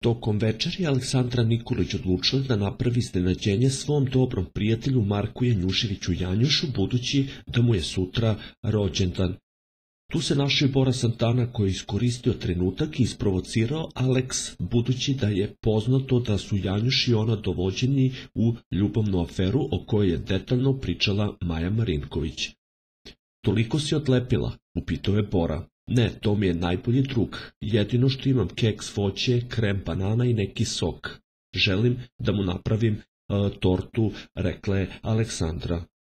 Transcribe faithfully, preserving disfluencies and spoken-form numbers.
Tokom večeri Aleksandra Nikolić odlučila da napravi iznenađenje svom dobrom prijatelju Marku Janjuševiću Janjušu, budući da mu je sutra rođendan. Tu se našao i Bora Santana, koji je iskoristio trenutak i isprovocirao Aleks, budući da je poznato da su Janjuš i ona dovođeni u ljubavnu aferu o kojoj je detaljno pričala Maja Marinković. Toliko si odlepila, upitao je Bora. Ne, to mi je najbolji drug. Jedino što imam keks, voće, krem banana i neki sok. Želim da mu napravim uh, tortu, rekla je Aleksandra.